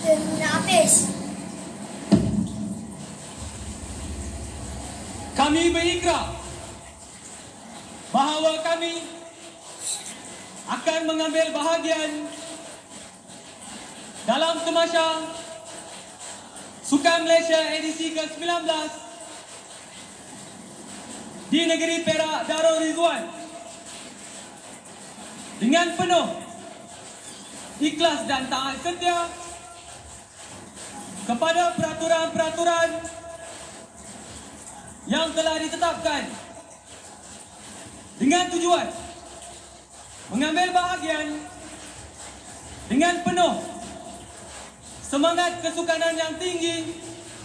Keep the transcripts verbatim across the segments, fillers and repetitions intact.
Nak habis. Kami berikrar bahawa kami akan mengambil bahagian dalam tamasya Sukan Malaysia edisi ke sembilan belas di negeri Perak Darul Rizwan dengan penuh ikhlas dan taat setia kepada peraturan-peraturan yang telah ditetapkan dengan tujuan mengambil bahagian dengan penuh semangat kesukanan yang tinggi,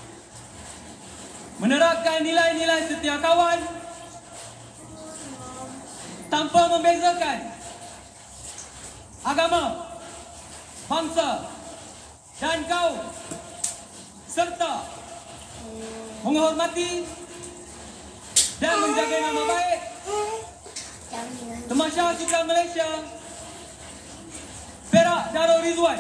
menerapkan nilai-nilai setia kawan tanpa membezakan agama, bangsa dan kaum, serta menghormati dan menjaga nama baik Tamasya Sukan Malaysia Perak Darul Rizwan.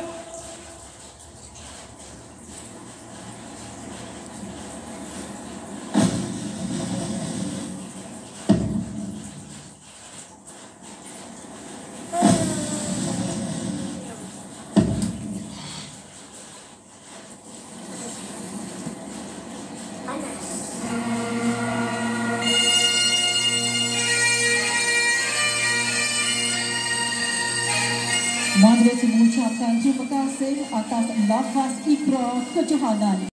Moderator mengucapkan terima kasih atas lafaz ikrar kejohanan.